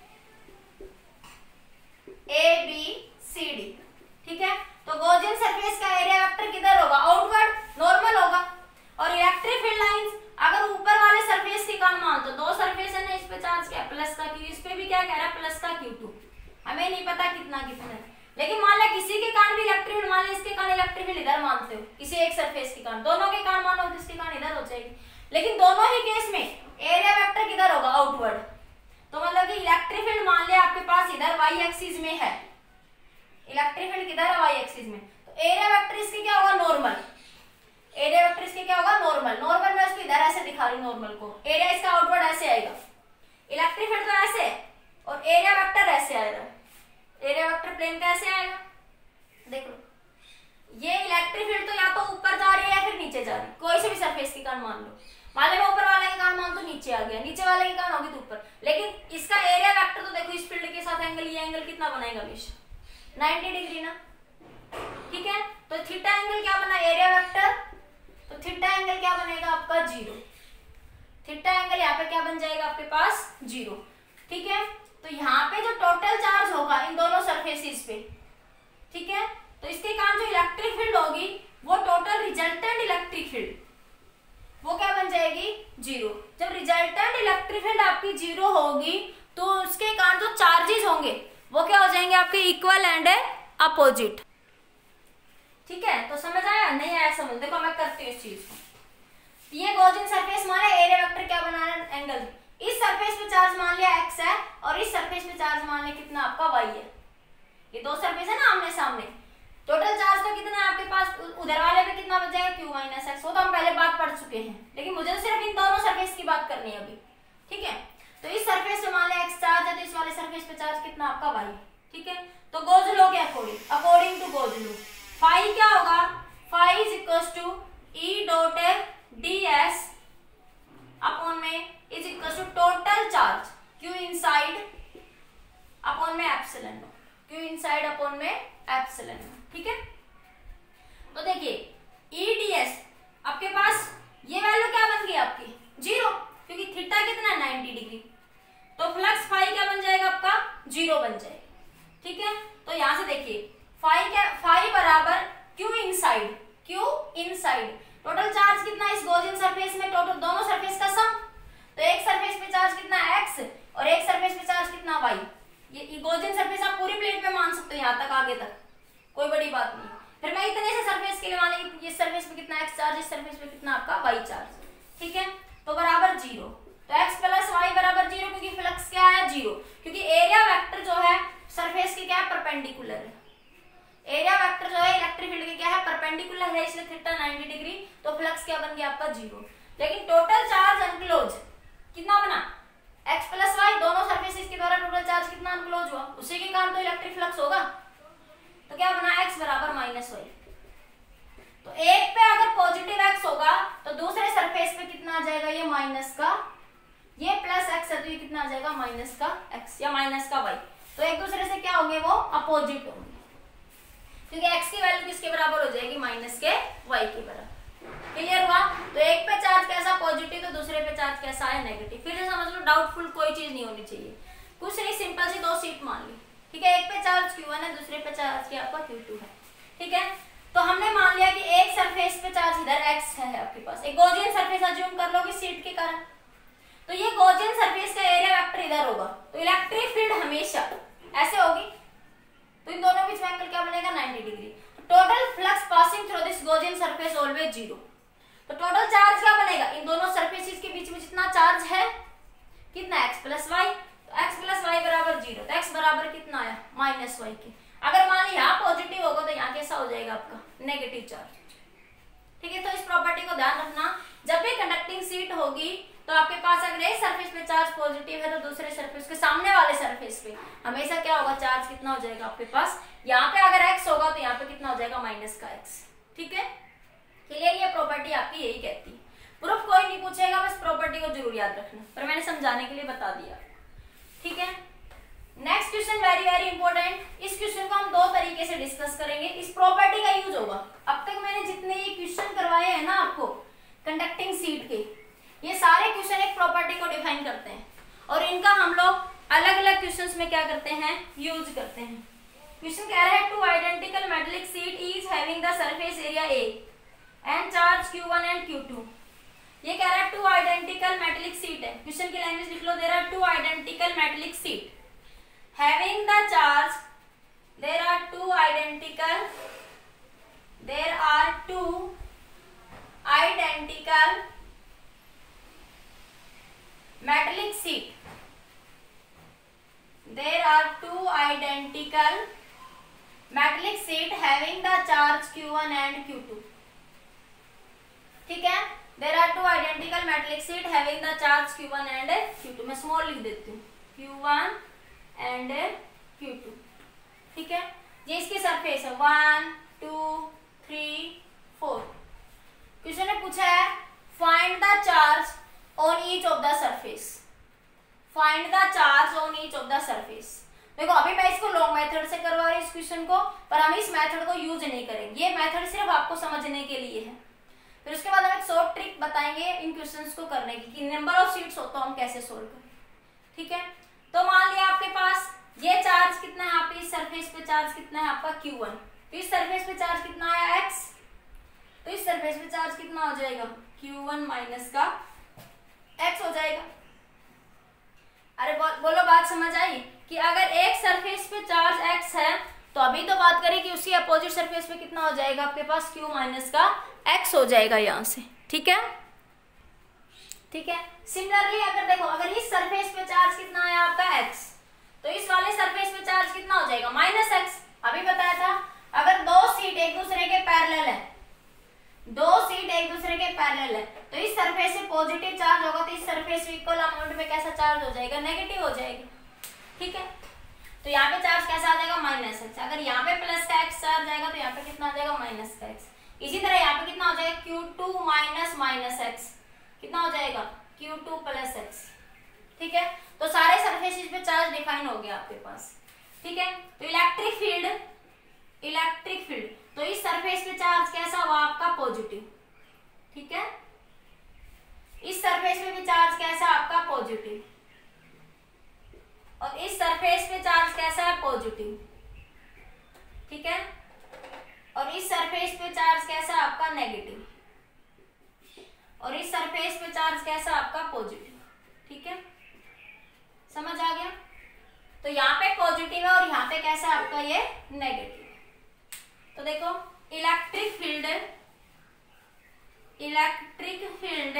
A B C D. ठीक है? तो Gaussian surface का area vector किधर होगा, outward normal होगा. और electric field lines अगर ऊपर वाले सरफेस के कारण मान, तो दो सरफेस है ना, इस पे चार्ज क्या, प्लस का Q, इस पे भी क्या कह रहा है, प्लस का Q two. हमें नहीं पता कितना कितना है, लेकिन मान लो किसी के कारण भी इलेक्ट्रिक फील्ड, मान लो इसके कारण इलेक्ट्रिक फील्ड इधर मानते हो, किसी एक सरफेस के कारण, दोनों के कारण मानो तो इसके कारण इधर हो जाएगी. लेकिन दोनों ही केस में एरिया वेक्टर किधर होगा, आउटवर्ड. तो मतलब कि इलेक्ट्रिक फील्ड मान लिया आपके पास इधर वाई एक्सिस में है, इलेक्ट्रिक फील्ड किधर है, वाई एक्सिस में, तो एरिया वेक्टर इसके क्या होगा, नॉर्मल. एरिया वेक्टर इसके क्या होगा, नॉर्मल. नॉर्मल में उसको इधर ऐसे दिखा रही हूं, नॉर्मल को. एरिया इसका आउटवर्ड ऐसे आएगा, इलेक्ट्रिक फील्ड तो ऐसे और एरिया वेक्टर ऐसे आएगा. एरिया वेक्टर प्लेन कैसे आएगा, देख लो. ये इलेक्ट्रिक फील्ड तो या तो ऊपर जा रही है या फिर नीचे जा रही है, कोई से भी सरफेस के कारण मान लो. मान लो ऊपर वाले की काम मान तो नीचे आ गया, नीचे वाले की काम होगी तो ऊपर, लेकिन इसका एरिया वेक्टर तो देखो इस फील्ड के साथ एंगल, ये एंगल कितना बनाएगा हमेशा नाइंटी डिग्री ना, ठीक है। तो थीटा एंगल क्या बना, एरिया वेक्टर, तो थीटा एंगल क्या बनेगा आपका जीरो, थीटा एंगल यहाँ पे क्या बन जाएगा आपके पास जीरो, ठीक है। तो यहाँ पे जो टोटल चार्ज होगा इन दोनों सरफेसेस पे, ठीक है, तो इसके कारण जो इलेक्ट्रिक फील्ड होगी वो टोटल रिजल्टेंट इलेक्ट्रिक फील्ड वो क्या बन जाएगी जीरो। जब रिजल्टेंट इलेक्ट्रिक फील्ड आपकी जीरो होगी तो उसके कारण जो चार्जेस होंगे वो क्या हो जाएंगे आपके इक्वल एंड अपोजिट, ठीक है। तो समझ आया, नहीं आया समझ, देखो मैं करती हूँ इस चीज को। ये गॉसियन सरफेस माना, एरिया वेक्टर क्या बनाना है एंगल, इस सरफेस पे चार्ज मान लिया x है और इस सरफेस पे चार्ज मान लिया कितना आपका y है, ये दो सरफेस है ना आमने सामने, टोटल चार्ज तो कितना है आपके पास, उधर वाले पे कितना बच जाएगा q माइनस एक्स, वो तो हम पहले बात पढ़ चुके हैं, लेकिन मुझे तो सिर्फ इन दोनों सरफेस की बात करनी है अभी, ठीक है। तो इस सरफेस पे मान लिया x चार्ज है तो इस वाले सरफेस पे चार्ज कितना आपका y, ठीक है। तो गोज लॉ के according, according to Gauss law phi क्या होगा, phi is equals to E dot d s upon में is equals to total charge q inside upon में एप्सिलॉन, q इनसाइड अपॉन में एप्सिलॉन, ठीक है। तो देखिए ई डी एस आपके पास ये वैल्यू क्या बन गई आपकी जीरो, क्योंकि थीटा कितना नाइंटी डिग्री, तो फ्लक्स फाई क्या बन जाएगा आपका जीरो बन जाएगा, ठीक है। तो यहां से देखिए फाई क्या, फाई बराबर q inside, q inside total charge कितना इस गॉसियन सरफेस में, टोटल दोनों सरफेस का सम, तो एक सरफेस पे चार्ज कितना x और एक सरफेस पे चार्ज कितना y, ये गॉसियन सरफेस आप पूरी प्लेट पे मान सकते हो यहाँ तक आगे तक, कोई बड़ी बात नहीं। फिर मैं इतने से सरफेस के लिए मान ली इस सरफेस पे कितना x चार्ज, इस सरफेस पे कितना आपका y चार्ज, ठीक है। तो बराबर जीरो, तो x प्लस वाई बराबर जीरो, क्योंकि फ्लक्स क्या है जीरो, क्योंकि एरिया वेक्टर जो है सरफेस के क्या है परपेंडिकुलर है, एरिया वेक्टर जो है इलेक्ट्रिक फील्ड के क्या है परपेंडिकुलर है, इसलिए थीटा नाइंटी डिग्री, तो फ्लक्स क्या बन गया आपका जीरो। लेकिन टोटल चार्ज अनक्लोज कितना बना x प्लस वाई, दोनों सरफेसेस के द्वारा टोटल चार्ज कितना अनक्लोज हुआ, उसी के कारण तो इलेक्ट्रिक फ्लक्स होगा, तो क्या बना x बराबर माइनस वाई। तो एक पे अगर पॉजिटिव x होगा तो दूसरे सरफेस पे कितना आ जाएगा, ये माइनस का, ये प्लस x है तो ये कितना आ जाएगा माइनस का x या माइनस का y, तो एक दूसरे से क्या होंगे वो अपोजिट होंगे, क्योंकि x की वैल्यू किसके बराबर हो जाएगी माइनस के y के बराबर, क्लियर हुआ। तो एक पे चार्ज कैसा पॉजिटिव तो दूसरे पे चार्ज कैसा है नेगेटिव, फिर से समझ लो, डाउटफुल कोई चीज नहीं होनी चाहिए, कुछ नहीं, सिंपल सी दो सीट मान ली, ठीक है। एक पे चार्ज क्यू वन है, दूसरे पे चार्ज क्या आपका क्यू टू है, ठीक है। तो हमने मान लिया कि एक सरफेस पे चार्ज इधर x है आपके पास, एक गॉसियन सरफेस अज्यूम कर लोगे सीट के कारण, तो ये गॉसियन सरफेस का एरिया वेक्टर इधर होगा, तो इलेक्ट्रिक फील्ड हमेशा ऐसे होगी, तो इन दोनों बीच में एंगल क्या बनेगा ninety degree. Total flux passing through this Gaussian surface always zero, तो टोटल चार्ज क्या बनेगा इन दोनों सरफेसेस के बीच में जितना चार्ज है कितना x प्लस वाई, तो x प्लस वाई बराबर जीरो, तो x बराबर कितना आया माइनस वाई के। अगर मान ली यहाँ पॉजिटिव होगा तो यहाँ कैसा हो जाएगा आपका नेगेटिव चार्ज, ठीक है। तो इस प्रॉपर्टी को ध्यान रखना, जब भी कंडक्टिंग सीट होगी तो आपके पास अगर एक सरफेस पे चार्ज पॉजिटिव है तो दूसरे सरफेस के सामने वाले सरफेस पे हमेशा क्या होगा चार्ज कितना हो जाएगा आपके पास, यहाँ पे अगर x होगा तो यहाँ पे कितना हो जाएगा माइनस का x, ठीक है। क्लियर, ये प्रॉपर्टी आपकी यही कहती है, प्रूफ कोई नहीं पूछेगा, बस प्रॉपर्टी को जरूर याद रखना, पर मैंने समझाने के लिए बता दिया, ठीक है। Next question very very important, इस क्वेश्चन को हम दो तरीके से डिस्कस करेंगे, इस प्रॉपर्टी का यूज होगा। अब तक मैंने जितने ये क्वेश्चन करवाए हैं ना आपको कंडक्टिंग सीट के, ये सारे क्वेश्चन एक प्रॉपर्टी को डिफाइन करते हैं और इनका हम लोग अलग अलग क्वेश्चंस में क्या करते हैं यूज करते हैं। क्वेश्चन कह रहा है two identical metallic sheet is having the surface area A and charge Q one and Q two. ये कह रहा है टू आइडेंटिकल मेटालिक सीट है, क्वेश्चन की लैंग्वेज लिख लो, there are two identical metallic sheet having the charge, there are two identical, there are two identical metallic sheet, there are two identical metallic sheet having the charge Q one and Q two, ठीक है। there are two identical metallic sheet having the charge Q one and Q two, मैं small लिख देती हूँ Q one and Q two, ठीक है। ये इसकी सरफेस है one two three four. Question ने पूछा है find the charge on each of the surface, find the charge on each of the surface. देखो अभी मैं इसको लॉन्ग मेथड से करवा रही हूँ इस क्वेश्चन को, पर हम इस मेथड को यूज नहीं करेंगे, ये मेथड सिर्फ आपको समझने के लिए है। फिर उसके बाद हम एक शॉर्ट ट्रिक बताएंगे इन क्वेश्चंस को करने की, कि नंबर ऑफ शीट्स हो तो हम कैसे सोल्व करें। ठीक है, तो मान लिया आपके पास ये चार्ज कितना है, आपके इस सरफेस पे चार्ज कितना है आपका क्यू वन, तो इस सरफेस पे चार्ज कितना आया एक्स, तो इस सरफेस पे चार्ज कितना हो जाएगा क्यू वन माइनस का एक्स हो जाएगा। अरे बो, बोलो बात समझ आई कि अगर एक सरफेस पे चार्ज x है तो अभी तो बात करें कि उसकी अपोजिट सरफेस पे कितना हो जाएगा आपके पास q माइनस का x हो जाएगा यहाँ से। ठीक है, ठीक है। सिमिलरली अगर देखो अगर इस सरफेस पे चार्ज कितना है आपका x, तो इस वाले सरफेस पे चार्ज कितना हो जाएगा माइनस एक्स। अभी बताया था अगर दो सीट एक दूसरे के पैरेलल है, दो सीट एक दूसरे के पैरेलल है, तो इस सरफेस पे पॉजिटिव चार्ज होगा तो इस सरफेस पे इक्वल अमाउंट पे कैसा चार्ज हो जाएगा, नेगेटिव हो जाएगा। ठीक है, तो यहाँ पे चार्ज कैसा आ जाएगा माइनस एक्स। अगर यहाँ पे प्लस का एक्स चार्ज आएगा तो यहाँ पे कितना आ जाएगा माइनस का एक्स। इसी तरह यहाँ पे कितना हो जाएगा Q two minus minus x, कितना हो जाएगा क्यू टू प्लस एक्स। ठीक है, तो सारे सरफेसेस पे चार्ज डिफाइन हो गया आपके पास। ठीक है, तो इलेक्ट्रिक फील्ड, इलेक्ट्रिक फील्ड तो इस सरफेस पे चार्ज कैसा हुआ आपका पॉजिटिव। ठीक है, इस सरफेस पे भी चार्ज कैसा आपका पॉजिटिव, और इस सरफेस पे चार्ज कैसा है पॉजिटिव। ठीक है, और इस सरफेस पे चार्ज कैसा है आपका नेगेटिव, और इस सरफेस पे चार्ज कैसा आपका पॉजिटिव। ठीक है, समझ आ गया। तो यहाँ पे पॉजिटिव है और यहाँ पे कैसा आपका ये नेगेटिव। तो देखो electric field, electric field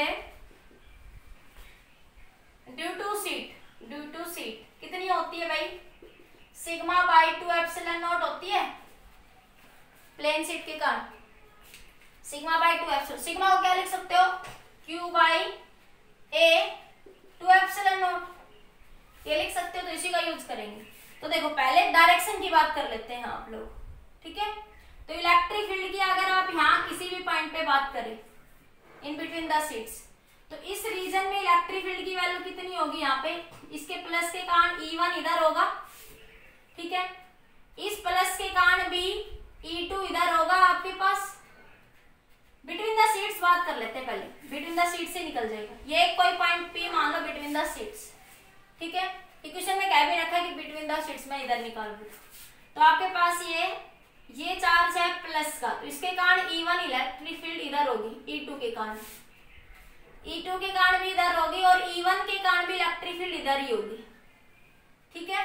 due to sheet, due to sheet कितनी होती है भाई, sigma by two epsilon naught होती है प्लेन सीट के कारण, sigma by two epsilon. Sigma को क्या लिख सकते हो Q by A two epsilon naught, ये लिख सकते हो, तो इसी का यूज करेंगे। तो देखो पहले डायरेक्शन की बात कर लेते हैं आप लोग। ठीक है, तो इलेक्ट्रिक फील्ड की अगर आप यहाँ किसी भी पॉइंट पे बात करें इन बिटवीन द सीट्स, तो इस रीजन में इलेक्ट्रिक फील्ड की वैल्यू कितनी होगी, यहाँ पे इसके प्लस के कारण ई वन इधर होगा। ठीक है, इस प्लस के कारण भी ई टू इधर होगा आपके पास। बिटवीन द सीट्स बात कर लेते हैं पहले, बिटवीन द सीट्स से निकल जाएगा। ये कोई पॉइंट पी मान लो बिटवीन द सीट्स। ठीक है, इक्वेशन में कह भी रखा है कि बिटवीन द सीट्स में इधर निकाल दो, तो आपके पास ये ये चार्ज है प्लस का, तो इसके कारण ई वन इलेक्ट्रिक फील्ड इधर होगी, ई टू के कारण ई टू के कारण भी इधर होगी, और ई वन के कारण भी इलेक्ट्रिक फील्ड इधर ही होगी। ठीक है,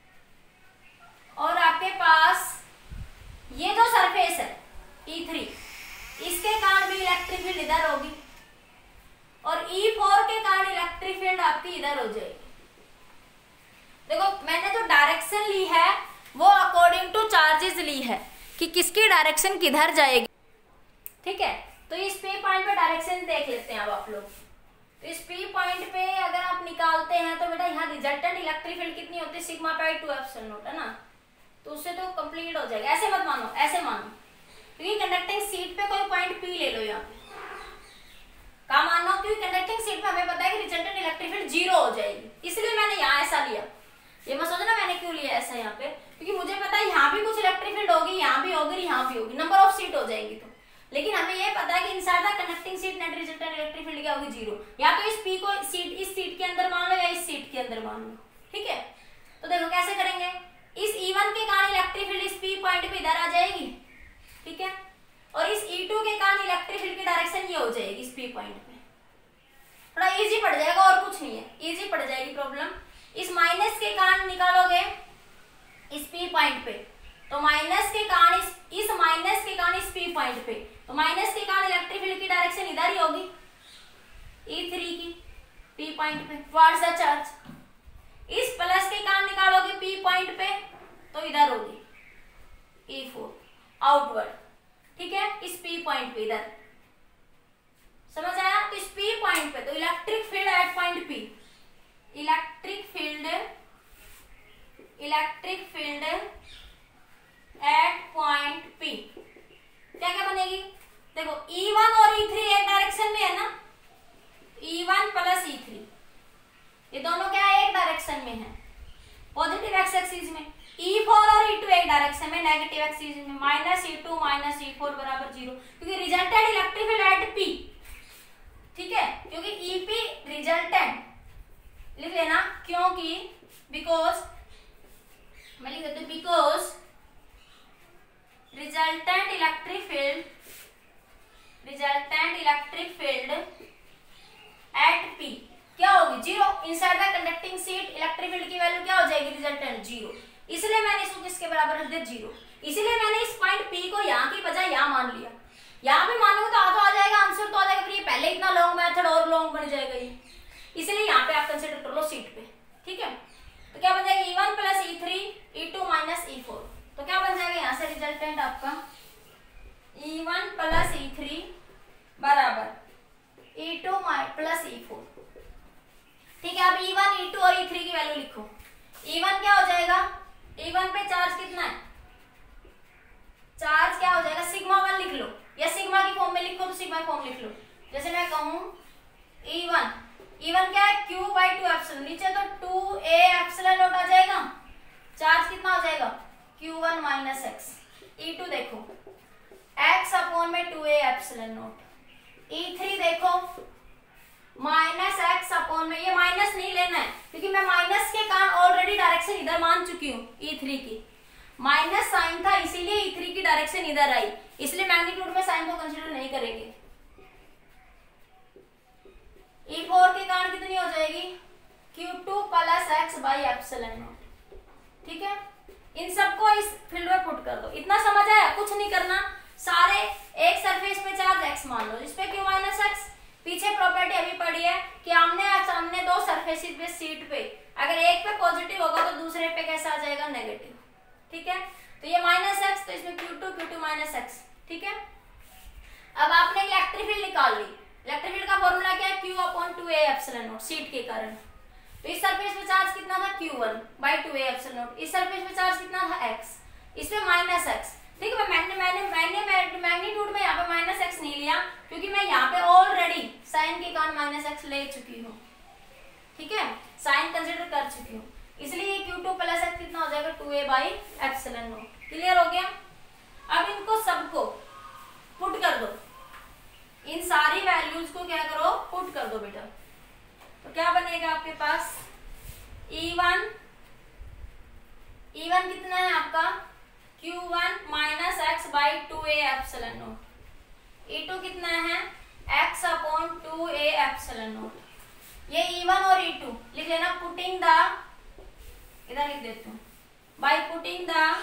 और आपके पास ये जो सरफेस है ई थ्री, इसके कारण भी इलेक्ट्रिक फील्ड इधर होगी, और ई फोर के कारण इलेक्ट्रिक फील्ड आपकी इधर हो जाएगी। देखो मैंने जो डायरेक्शन ली है वो अकॉर्डिंग टू चार्जेस ली है कि किसकी डायरेक्शन किधर जाएगी। ठीक है, तो इस पी पॉइंट पे डायरेक्शन देख लेते हैं अब आप लोग। तो इस पी पॉइंट पे अगर आप निकालते हैं तो बेटा यहाँ रिजल्टेंट इलेक्ट्रिक फील्ड कितनी होती है sigma by two epsilon naught, है ना, तो उससे तो कंप्लीट हो जाएगा। ऐसे मत मानो, ऐसे मानो, क्योंकि कंडक्टिंग सीट पे कोई पॉइंट पी ले लो यहाँ पे, कहा मान लो, क्योंकि कंडक्टिंग सीट पे हमें पता है कि रिजल्टेंट इलेक्ट्रिक फील्ड जीरो हो जाएगी, इसलिए मैंने यहाँ ऐसा लिया। ये मत सोचना मैंने क्यों लिया ऐसा यहाँ पे, क्योंकि मुझे पता है यहाँ भी कुछ इलेक्ट्रिक फील्ड होगी, यहाँ भी होगी, यहाँ भी होगी, नंबर ऑफ सीट हो जाएंगी। तो लेकिन हमें ये पता है कि inside the connecting sheet net resultant electric field क्या होगी जीरो, या तो इस पी को सीट इस सीट के अंदर मान लो या इस सीट के अंदर मान लो। ठीक है, तो देखो कैसे करेंगे, इस ई वन के कारण इलेक्ट्रिक फील्ड इस पी पॉइंट पे इधर आ जाएगी। ठीक है, और इस ई टू के कारण इलेक्ट्रिक फील्ड की डायरेक्शन ये हो जाएगी इस पी पॉइंट पे। थोड़ा इजी पड़ जाएगा और कुछ नहीं है, इजी पड़ जाएगी प्रॉब्लम। इस माइनस के कारण निकालोगे इस पी पॉइंट पे, तो माइनस के कारण इस इस माइनस के कारण इस पी पॉइंट पे, तो माइनस के कारण इलेक्ट्रिक फील्ड की डायरेक्शन इधर ही होगी ई थ्री की पी पॉइंट पे टुवर्ड्स द चार्ज। इस प्लस के कारण निकालोगे पी पॉइंट पे तो इधर होगी ई फोर आउटवर्ड। ठीक है, इस पी पॉइंट पे इधर, समझ आया। तो इस पी पॉइंट पे तो electric field at point P, electric field electric field at point P क्या क्या बनेगी, देखो ई वन और ई थ्री एक डायरेक्शन में है ना, इसमें minus E two minus E four बराबर जीरो, क्योंकि resultant electric field at P, ठीक है, क्योंकि ईपी रिजल्टेंट लिख लेना, क्योंकि बिकॉज मैं लिख देती हूँ because resultant electric field resultant electric field at P क्या होगी, zero. Inside the conducting sheet electric field की वैल्यू क्या हो जाएगी, रिजल्टेंट जीरो। इसलिए मैंने इसको किसके बराबर रख दिया, जीरो। इसलिए मैंने इस पॉइंट पी को यहाँ की बजाय यहाँ मान लिया। यहाँ पे मानोगे तो आ तो आ जाएगा, आंसर तो आ जाएगा, फिर ये पहले इतना लॉन्ग मेथड और लॉन्ग बन जाएगा ये, इसलिए यहाँ पे आप कंसिडर कर लो सीट पे, ठीक है। तो क्या बन जाएगा, E one plus E three E two minus E four. तो क्या बन जाएगा यहाँ से रिजल्टेंट आपका E one plus E three बराबर E two plus E four, ठीक है। अब ई वन ई टू और ई थ्री की वैल्यू लिखो। ई वन क्या हो जाएगा, ई वन पे चार्ज कितना है, चार्ज क्या हो जाएगा, सिग्मा वन लिख लो, या सिग्मा की फॉर्म में लिखो तो सिग्मा फॉर्म लिख लो। जैसे मैं कहूं ई वन, ई वन क्या है, क्यू बाई टू एप्सिलॉन, नीचे तो टू ए एप्सिलॉन नॉट आ जाएगा, चार्ज कितना हो जाएगा, Q one minus x. E two देखो एक्स अपॉन में टू ए एप्सिलॉन नॉट। ई थ्री देखो माइनस एक्स अपॉन में, ये माइनस नहीं लेना है क्योंकि मैं माइनस के कारण ऑलरेडी डायरेक्शन इधर मान चुकी हूँ, ई थ्री की माइनस साइन था इसीलिए ई थ्री की डायरेक्शन इधर आई, इसलिए मैग्नीट्यूड में साइन को कंसीडर नहीं करेंगे। ई फोर के कारण कितनी हो जाएगी, Q two plus x by epsilon naught, ठीक है। इन सबको इस फील्ड में पुट कर दो, इतना समझ आया, कुछ नहीं करना, सारे एक सरफेस पे चार्ज एक्स मान लो, इस पे क्यू माइनस एक्स। पीछे प्रॉपर्टी अभी पढ़ी है कि आमने सामने दो सरफेसेस पे सीट पे अगर एक पे पॉजिटिव होगा तो दूसरे पे कैसा आ जाएगा, नेगेटिव, ठीक है। तो ये माइनस एक्स, तो इसमें Q two Q two minus x, ठीक है। अब आपने इलेक्ट्रिक फील्ड निकाल ली, इलेक्ट्रिक फील्ड का फॉर्मूला क्या है, क्यू अपॉन टू ए एप्सिलॉन नॉट, सीट के कारण। तो इस सरफेस पे चार्ज कितना था, Q one by two A epsilon naught, इस सरफेस पे चार्ज कितना था, एक्स, इसमें माइनस एक्स, ठीक है। मैंने मैंने मैंने मैग्नीट्यूड में यहाँ पे माइनस एक्स नहीं लिया क्योंकि मैं यहाँ पे ऑलरेडी साइन के कारण माइनस एक्स ले चुकी हूँ, ठीक है, साइन कंसिडर कर चुकी हूँ, इसलिए क्यू टू प्लस एक्स कितना हो जाएगा, two A by epsilon naught. Clear हो गया। अब इनको सबको पुट कर दो, इन सारी वैल्यूज को क्या करो, पुट कर दो बेटा। तो क्या बनेगा आपके पास, ई वन ई वन कितना है आपका, Q one minus x by two A epsilon naught. E two कितना है, एक्स अपॉन टू ए एप्सिलॉन नॉट। ये ई वन और ई टू लिख लेना, पुटिंग द, इधर लिख देती हूँ, by putting the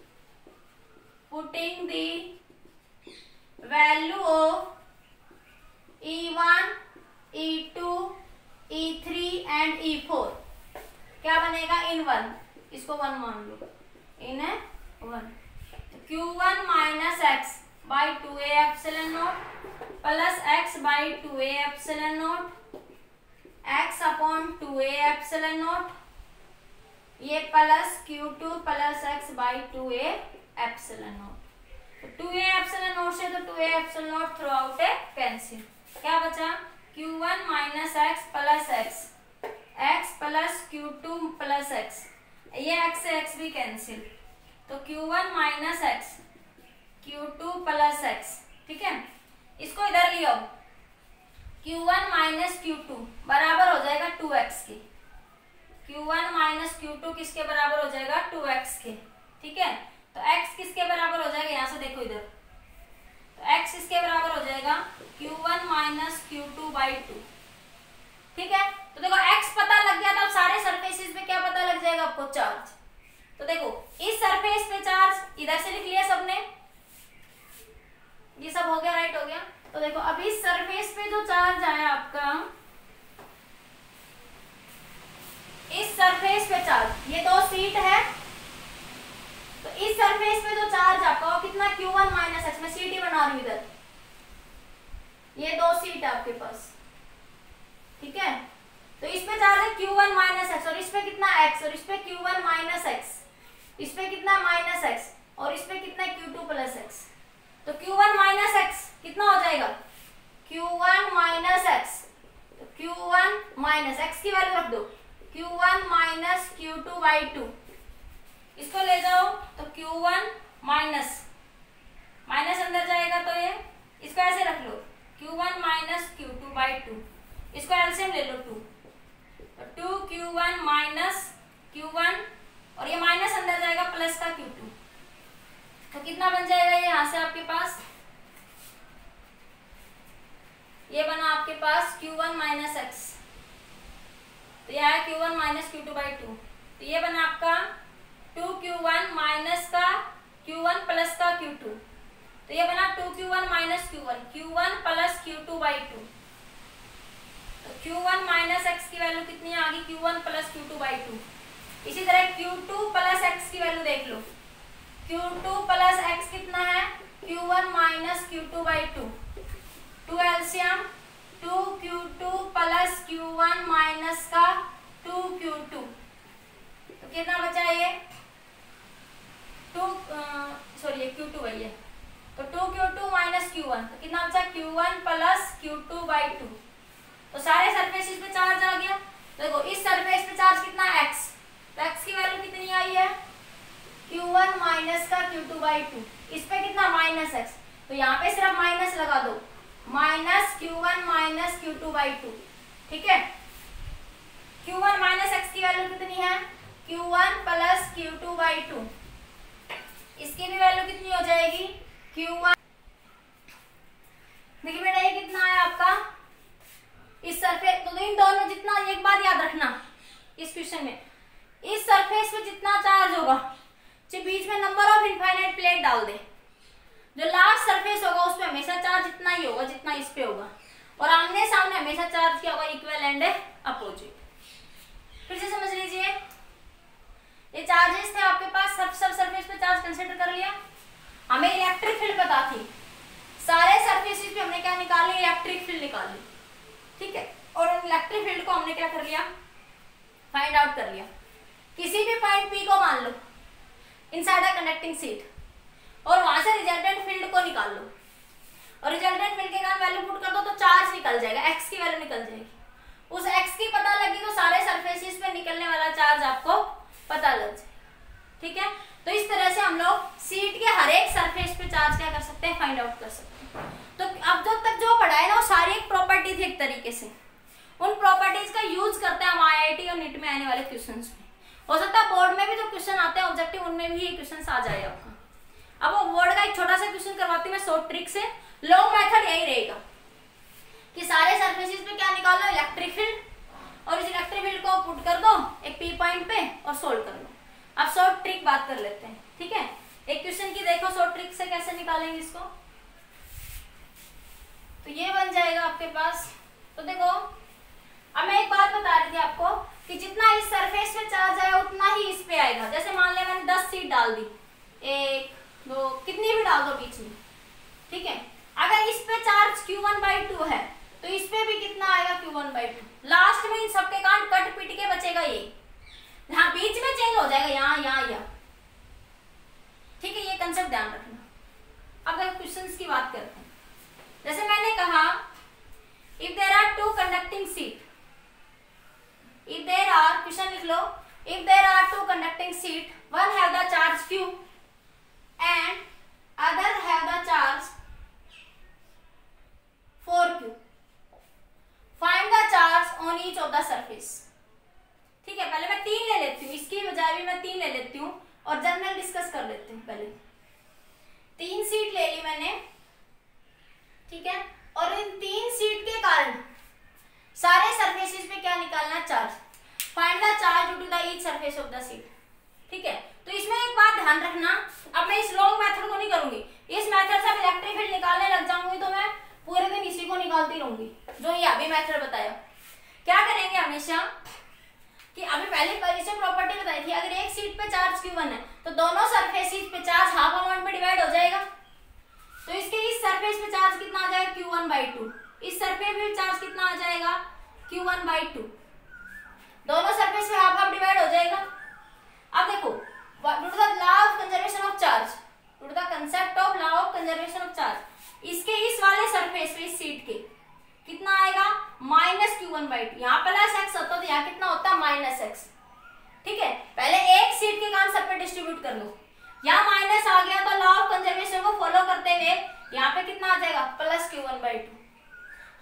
putting the value of E one E two E three and E four क्या बनेगा, इन वन, इसको वन मान लो, इन है one. Q one minus x by two A epsilon naught plus x by two A epsilon naught, x upon two A epsilon naught, ये plus Q two plus x by two A epsilon naught. Two A epsilon naught से तो two ए epsilon naught throughout है cancel, क्या बचा, Q one minus x plus x, x plus Q two plus x, ये x से x भी cancel, तो Q one minus x Q two plus x, ठीक है। इसको इधर लियो, Q one minus Q two बराबर हो जाएगा टू एक्स के, Q one minus Q two किसके बराबर हो जाएगा, टू एक्स के, ठीक है। तो x किसके बराबर हो जाएगा, यहाँ से देखो इधर, तो x इसके बराबर हो जाएगा Q one minus Q two by two, ठीक है। तो देखो x पता लग गया, तो सारे सरफेसेस पे क्या पता लग जाएगा आपको, चार्ज। तो देखो इस सरफेस पे चार्ज इधर से लिख लिया सबने, ये सब हो गया, राइट हो गया। तो देखो अब इस सरफेस पे जो चार्ज आया आपका, इस सरफेस पे चार्ज, ये दो सीट है, तो इस सरफेस पे जो चार्ज आपका वो कितना, क्यू वन माइनस एक्स, मैं सीट ही बना रही हूं इधर, ये दो सीट है आपके पास, ठीक है। तो इस पे चार्ज है क्यू वन माइनस एक्स, और इस पे कितना x, और इस पे क्यू वन माइनस एक्स, इस पे कितना माइनस एक्स, और इस पे कितना क्यू टू प्लस एक्स। तो क्यू वन माइनस एक्स कितना हो जाएगा, क्यू वन माइनस एक्स, तो क्यू वन माइनस एक्स की वैल्यू रख दो, Q one minus Q two by two, इसको ले जाओ तो Q one minus by two, इसको एलसीएम ले लो टू, तो two Q one minus Q one और ये माइनस अंदर जाएगा प्लस का क्यू टू, तो कितना बन जाएगा ये यहाँ से आपके पास, ये बना आपके पास क्यू वन माइनस एक्स, तो यह है Q one minus Q two by two, तो ये बना आपका टू क्यू वन माइनस का क्यू वन प्लस का क्यू टू, तो ये बना two Q one minus Q one, Q one plus Q two by two, तो क्यू वन माइनस एक्स की वैल्यू कितनी आ गई, Q one plus Q two by two. इसी तरह क्यू टू प्लस एक्स की वैल्यू देख लो, क्यू टू प्लस एक्स कितना है, Q one minus Q two by two, two LCM two Q two plus Q one minus का two Q two, तो कितना बचा ये टू, सॉरी क्यू टू है ये, तो two Q two minus Q one, तो कितना बचा Q one plus Q two by two, तो सारे सरफेसेस पे चार्ज आ गया। देखो इस सरफेस पे चार्ज कितना है एक्स, तो एक्स की वैल्यू कितनी आई है क्यू वन माइनस का क्यू टू बाई टू, इस पे कितना माइनस एक्स, तो यहाँ पे सिर्फ माइनस लगा दो, minus Q one minus Q two by two, ठीक है। क्यू वन माइनस एक्स की वैल्यू कितनी है Q one plus Q two by two, इसकी भी वैल्यू कितनी हो जाएगी क्यू वन, देखिए बेटा ये कितना है आपका इस सरफेस, तो इन दोनों जितना, एक बात याद रखना इस क्वेश्चन में, इस सरफेस पे जितना चार्ज होगा, जो बीच में नंबर ऑफ इनफाइनाइट प्लेट डाल दे, जो लास्ट सरफेस होगा उस पे हमेशा चार्ज इतना ही होगा जितना इस पे होगा, और आमने सामने हमेशा चार्ज क्या होगा, इक्वल एंड अपोजिट। फिर से समझ लीजिए, ये चार्जेस थे आपके पास, सब सब सरफेस पे चार्ज कंसीडर कर लिया, हमें इलेक्ट्रिक फील्ड पता थी, सारे सरफेसेस पे हमने क्या निकाली, इलेक्ट्रिक फील्ड निकाली, ठीक है, और इलेक्ट्रिक फील्ड को हमने क्या कर लिया, फाइंड आउट कर लिया। किसी भी पॉइंट पी को मान लो इनसाइड अ कंडक्टिंग शीट, और वहां से रिजल्टेंट फील्ड को निकाल लो, और रिजल्टेंट फील्ड के कारण वैल्यू पुट कर दो तो चार्ज निकल जाएगा, एक्स की वैल्यू निकल जाएगी, उस एक्स की पता लगी तो सारे सरफेसेस पे निकलने वाला चार्ज आपको पता लग जाएगा, ठीक है। तो इस तरह से हम लोग शीट के हर एक सरफेस पे चार्ज क्या कर सकते हैं, फाइंड आउट कर सकते हैं। तो अब जब तक जो पढ़ा है ना वो सारी एक प्रॉपर्टी थी एक तरीके से, उन प्रॉपर्टीज का यूज करते हैं हम आईआईटी और नीट में आने वाले क्वेश्चंस में, हो सकता है बोर्ड में भी जो क्वेश्चन आते हैं ऑब्जेक्टिव उनमें भी ये क्वेश्चन आ जाए आपका। अब वो बोर्ड का एक छोटा सा क्वेश्चन करवाती हूँ मैं शॉर्ट ट्रिक से, लॉन्ग मेथड यही रहेगा कि सारे सरफेसेस पे क्या निकालो, इलेक्ट्रिक फील्ड, और इस इलेक्ट्रिक फील्ड को पुट कर दो एक पी पॉइंट पे और सोल्व कर लो। अब शॉर्ट ट्रिक बात कर लेते हैं, ठीक है। एक क्वेश्चन की देखो शॉर्ट ट्रिक से कैसे निकालेंगे इसको, तो ये बन जाएगा आपके पास, तो देखो अब मैं एक बात बता रही थी आपको कि जितना इस सरफेस पे चार्ज आया उतना ही इस पे आएगा। जैसे मान लिया मैंने दस सीट डाल दी, एक दो कितनी भी डाल दो बीच में, ठीक है। अगर इस पे charge Q one by two है तो इस पे भी कितना आएगा Q one by two, last में इन सबके कारण कट पिट के बचेगा ये, हाँ बीच में चेंज हो जाएगा यहाँ यहाँ यहाँ, ठीक है, ये कंसेप्ट ध्यान रखना। अब अगर क्वेश्चंस की बात करते हैं, जैसे मैंने कहा if there are two conducting sheet, if there are, question लिख लो, if there are two conducting sheet, one have the charge q and other have the charge four q, find the charge on each of the surface, ठीक है। पहले मैं तीन ले लेती हूँ, इसकी बजाय भी मैं तीन ले लेती हूँ और जनरल डिस्कस कर लेते हैं। पहले तीन सीट ले ली मैंने, ठीक है, और इन तीन सीट के कारण सारे सरफेसेस पे क्या निकालना, charge, find the charge due to the each surface of the sheet, ठीक है। तो इसमें एक बात ध्यान रखना, अब मैं इस लॉन्ग मेथड को नहीं करूंगी, इस मेथड से इलेक्ट्रिक फील्ड निकालने लग जाऊंगी तो मैं पूरे दिन इसी को निकालती रहूंगी, जो ये अभी मेथड बताया। क्या करेंगे हमेशा कि अभी पहले परिचय प्रॉपर्टी बताई थी, अगर एक सीट पे चार्ज क्यू वन है तो दोनों सरफेसेस पे चार्ज हाफ अमाउंट में डिवाइड हो जाएगा, तो इसके इस सरफेस पे चार्ज कितना आ जाएगा क्यू वन बाई टू, इस सरफेस पे चार्ज कितना आ जाएगा क्यू वन बाई टू, दोनों सरफेस पे हाफ हाफ डिवाइड हो जाएगा। अब देखो due to the law of conservation of charge, due to the concept of law of conservation of charge, इसके इस वाले सरफेस पे इस सीट के कितना आएगा minus Q one by two, यहाँ प्लस एक्स होता तो यहाँ कितना होता माइनस एक्स, ठीक है। पहले एक सीट के काम सब पे डिस्ट्रीब्यूट कर लो, यहाँ माइनस आ गया तो लॉ ऑफ कंजर्वेशन को फॉलो करते हुए यहाँ पे कितना आ जाएगा plus Q one by two,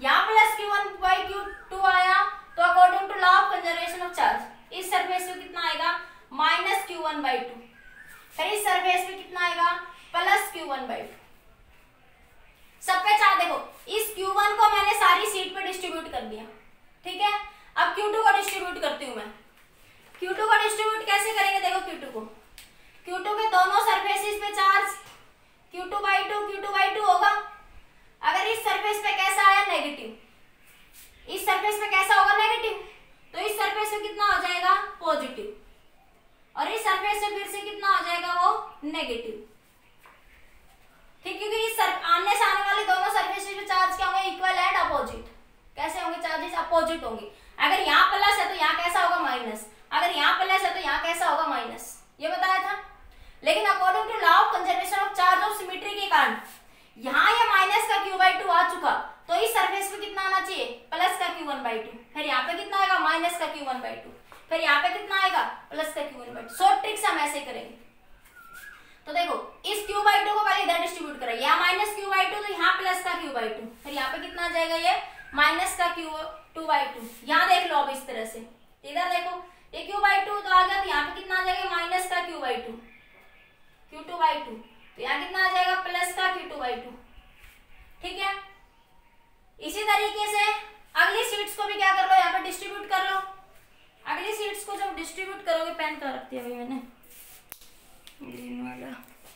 यहाँ plus Q one by Q two आया तो according to law of conservation of charge इस सरफेस पे कितना आएगा minus Q one by two, फिर इस सरफेस पे कितना आएगा plus Q one by two. सब पे चार्ज देखो, इस क्यू वन को मैंने सारी सीट पे डिस्ट्रीब्यूट कर दिया, ठीक है। अब क्यू टू को डिस्ट्रीब्यूट करती हूँ मैं। क्यू टू को डिस्ट्रीब्यूट कैसे करेंगे, देखो क्यू टू को, क्यू टू के दोनों सरफेसेस पे charge Q two by two Q two by two होगा। अगर इस सरफेस पे कैसा आया नेगेटिव, इस सरफेस पे कैसा होगा नेगेटिव, तो इस सरफेस पे कितना हो जाएगा पॉजिटिव, और इस सरफेस से फिर से कितना हो जाएगा वो नेगेटिव, ठीक। क्योंकि इस आने से आने वाले दोनों सरफेसेस पे चार्ज क्या होंगे इक्वल एंड अपोजिट। कैसे होंगे चार्जेस अपोजिट होंगे। अगर यहाँ प्लस है तो यहाँ कैसा होगा माइनस, अगर यहाँ प्लस है तो यहाँ कैसा होगा माइनस, ये बताया था। लेकिन according to law of conservation of charge of symmetry के कारण यहाँ ये माइनस का क्यू बाई टू आ चुका, तो इस सरफेस पे कितना आना चाहिए प्लस का क्यू वन बाई टू, फिर यहाँ पे कितना आएगा माइनस का क्यू वन बाई टू, फिर यहाँ पे कितना आएगा प्लस का Q one by two. Short trick से हम ऐसे करेंगे। तो देखो इस क्यू बाई टू को पहले इधर डिस्ट्रीब्यूट करें, यहाँ माइनस क्यू बाई टू तो यहाँ प्लस का क्यू बाई टू, फिर यहाँ पे कितना आ जाएगा ये माइनस का क्यू टू बाई टू। यहाँ देख लो अब इस तरह से, इधर देखो ये क्यू बाई टू तो आ गया, तो यहाँ पे कितना आ जाएगा माइनस का Q by two Q two by two, तो यहाँ कितना आ जाएगा प्लस का क्यू टू बाई टू, ठीक है। इसी तरीके से अगली सीट्स को भी क्या कर लो यहाँ पे डिस्ट्रीब्यूट कर लो। अगली सीट्स को जब डिस्ट्रीब्यूट करोगे, पेन कर रखती है अभी मैंने ग्रीन वाला।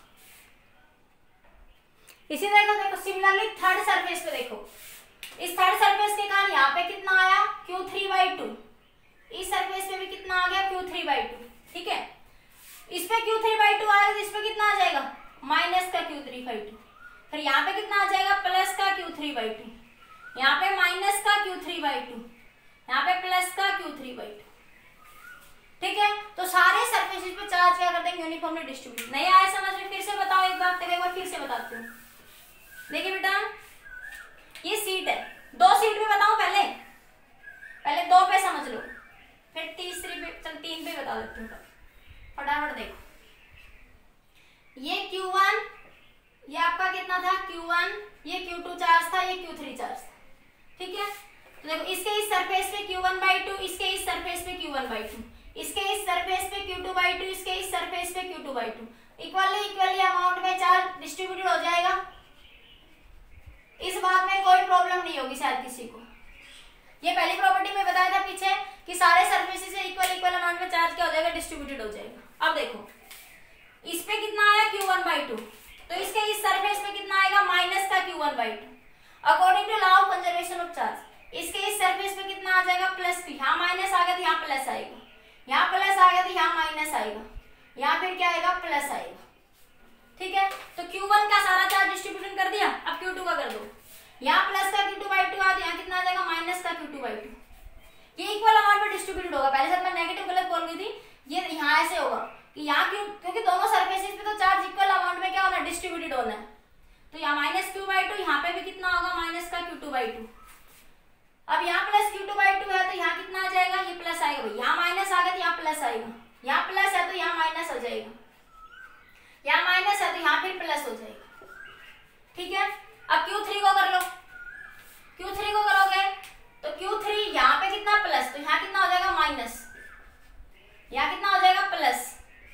इसी तरह का देखो सिमिलरली थर्ड सरफेस पे देखो, इस थर्ड सरफेस के कारण यहाँ पे कितना आया क्यू थ्री बाई टू, इस सरफेस पे भी कितना आ गया क्यू थ्री बाई टू, ठीक है। इस पे क्यू थ्री बाई टू आएगा तो इस पे कितना आ जाएगा माइनस का क्यू थ्री बाई टू, फिर यहाँ पे कितना आ जाएगा प्लस का क्यू थ्री बाई टू, यहाँ पे माइनस का क्यू थ्री बाई टू, यहाँ पे प्लस का क्यू थ्री बाई टू, ठीक है। तो सारे सरफेसेस पे चार्ज क्या करते हैं यूनिफॉर्मली डिस्ट्रीब्यूट। नहीं आया समझ में, फिर से बताओ एक बार, एक बार फिर से बताती हूँ। देखिए बेटा ये सीट है, दो सीट पे बताऊं पहले पहले दो पे समझ लो, फिर तीसरी पे चल तीन पे बता देती हूँ फटाफट। देखो ये क्यू वन, ये आपका कितना था क्यू वन, ये क्यू टू चार्ज था, ये क्यू थ्री चार्ज था, ठीक है। तो देखो इसके इस सरफेस पे क्यू वन बाई टू, इसके इस सरफेस पे क्यू वन बाई टू, इसके इस सरफेस पे क्यू टू बाई टू, इसके इस सरफेस पे Q two by two, equally equally amount में चार्ज डिस्ट्रीब्यूटेड हो जाएगा। इस बात में कोई प्रॉब्लम नहीं होगी शायद किसी को। ये पहली प्रॉपर्टी में बताया था पीछे कि सारे सरफेसेस से इक्वल इक्वल अमाउंट में चार्ज क्या हो जाएगा डिस्ट्रीब्यूटेड हो जाएगा। अब देखो इस पे कितना आया क्यू वन बाई टू, तो इसके इस सरफेस पे कितना आएगा माइनस का Q one by two. According to law of conservation of charge इसके इस सरफेस पे कितना आ जाएगा प्लस क्यू, यहाँ माइनस आ गया तो यहाँ प्लस आएगा, यहाँ प्लस आ गया तो यहाँ माइनस आएगा, यहाँ फिर क्या आएगा प्लस आएगा, ठीक है। तो क्यू वन का सारा चार्ज डिस्ट्रीब्यूशन कर दिया, अब क्यू टू का कर दो। यहाँ प्लस का क्यू टू बाई टू आ तो यहाँ कितना आ जाएगा माइनस का क्यू टू बाई टू। ये इक्वल अमाउंट में डिस्ट्रीब्यूटेड होगा। पहले से मैं नेगेटिव गलत बोल गई थी, ये यहाँ ऐसे होगा कि यहाँ क्यू, क्योंकि दोनों सरफेसेस पे तो चार्ज इक्वल अमाउंट में क्या होना है डिस्ट्रीब्यूटेड होना है। तो यहाँ माइनस क्यू बाई टू, यहाँ पे भी कितना होगा माइनस का क्यू टू बाई टू। अब यहाँ plus Q two by two है तो यहाँ कितना आ जाएगा ये प्लस आएगा भाई, यहाँ माइनस आ गया तो यहाँ प्लस आएगा, यहाँ प्लस है तो यहाँ माइनस हो जाएगा, यहाँ माइनस है तो यहाँ फिर प्लस हो जाएगा, ठीक है। अब क्यू थ्री को कर लो, क्यू थ्री को करोगे तो क्यू थ्री यहाँ पे कितना प्लस, तो यहाँ कितना हो जाएगा माइनस, यहाँ कितना हो जाएगा प्लस,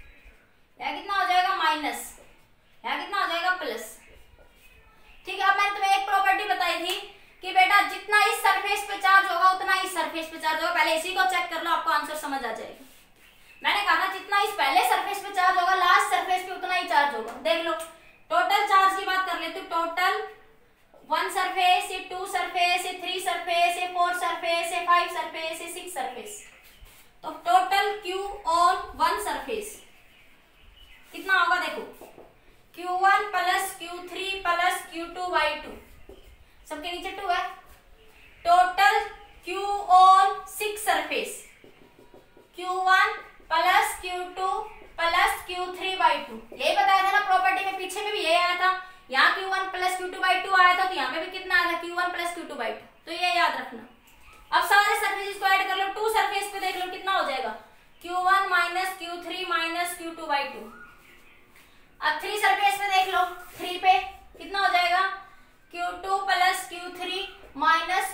यहाँ कितना हो जाएगा माइनस, यहाँ कितना हो जाएगा प्लस, ठीक है। अब मैंने तुम्हें एक प्रॉपर्टी बताई थी कि बेटा जितना इस सरफेस पे चार्ज होगा उतना इस सरफेस पे चार्ज होगा। पहले इसी को चेक कर लो, आपको आंसर समझ आ जाएगा। मैंने कहा था जितना इस पहले सरफेस पे चार्ज होगा लास्ट सरफेस पे उतना ही चार्ज होगा। देख लो टोटल चार्ज की बात कर लेते हो, टोटल वन सरफेस, ये टू सरफेस, ये थ्री सरफेस, ये फोर सरफेस, ये फाइव सरफेस, ये सिक्स सरफेस, तो total Q on one surface कितना होगा। देखो Q one plus Q three plus Q two by two, सबके नीचे टू है, total Q on six surface Q one plus Q two plus Q three by two. यही बताया था ना प्रॉपर्टी में, पीछे में भी यही आया था। यहाँ Q one plus Q two by two आया था तो यहाँ पे भी कितना आया था Q one plus Q two by two, तो ये याद रखना। अब सारे सरफेसेस को ऐड कर लो, टू सरफेस पे देख लो कितना हो जाएगा Q one minus Q three minus Q two by two. अब थ्री सरफेस पे देख लो, थ्री पे कितना हो जाएगा Q two plus Q three minus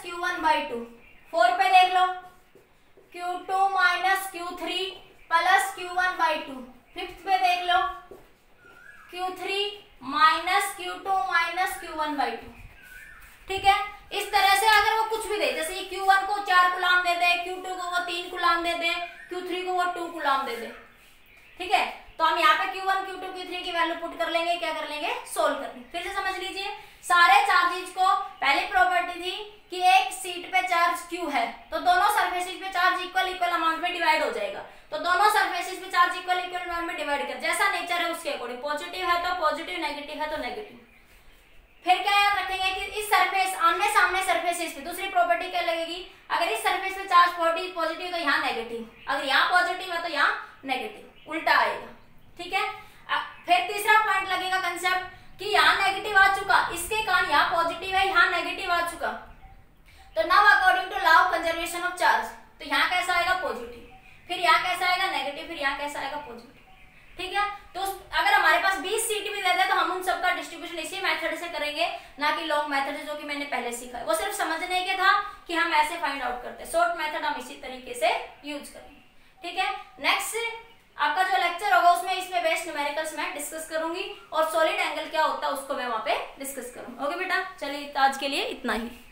Q two minus Q one by two. ठीक है, इस तरह से अगर वो कुछ भी दे, जैसे ये क्यू वन को चार गुलाम दे दे, क्यू टू को वो तीन गुलाम दे दे, क्यू थ्री को वो टू गुलाम दे दे। ठीक है, तो हम यहाँ पे Q one, Q two, Q three की वैल्यू पुट कर लेंगे, क्या कर लेंगे, सोल्व कर लेंगे। फिर से समझ लीजिए, सारे चार्जेस को पहली प्रॉपर्टी थी कि एक सीट पे चार्ज क्यू है तो दोनों सरफेसेस पे चार्ज इक्वल इक्वल अमाउंट में डिवाइड हो जाएगा। तो दोनों सरफेसेस पे चार्ज इक्वल इक्वल अमाउंट में डिवाइड कर, जैसा नेचर है उसके अकॉर्डिंग, पॉजिटिव है तो पॉजिटिव, नेगेटिव है तो नेगेटिव। फिर क्या याद रखेंगे कि इस सरफेस आमने सामने सरफेसेस पे दूसरी प्रॉपर्टी क्या लगेगी, अगर इस सरफेस पे चार्ज पॉजिटिव तो यहाँ नेगेटिव, अगर यहाँ पॉजिटिव है तो यहाँ नेगेटिव, उल्टा आएगा। ठीक है, फिर तीसरा पॉइंट लगेगा कंसेप्ट कि यहाँ नेगेटिव आ चुका, इसके कारण यहाँ पॉजिटिव है, यहाँ नेगेटिव आ चुका, तो now according to law of conservation of charge, तो यहाँ कैसा आएगा, पॉजिटिव, फिर यहाँ कैसा आएगा, नेगेटिव, फिर यहाँ कैसा आएगा, पॉजिटिव। ठीक है, तो अगर हमारे पास बीस सीट भी दे दे तो हम उन सबका डिस्ट्रीब्यूशन इसी मेथड से करेंगे, ना कि लॉन्ग मेथड जो कि मैंने पहले सीखा है। वो सिर्फ समझने के था कि हम ऐसे फाइंड आउट करते हैं, शॉर्ट मेथड हम इसी तरीके से यूज करेंगे। ठीक है, नेक्स्ट आपका जो लेक्चर होगा उसमें इसमें बेस्ड न्यूमेरिकल्स मैं डिस्कस करूंगी और सॉलिड एंगल क्या होता है उसको मैं वहां पे डिस्कस करूंगी। ओके बेटा, चलिए आज के लिए इतना ही।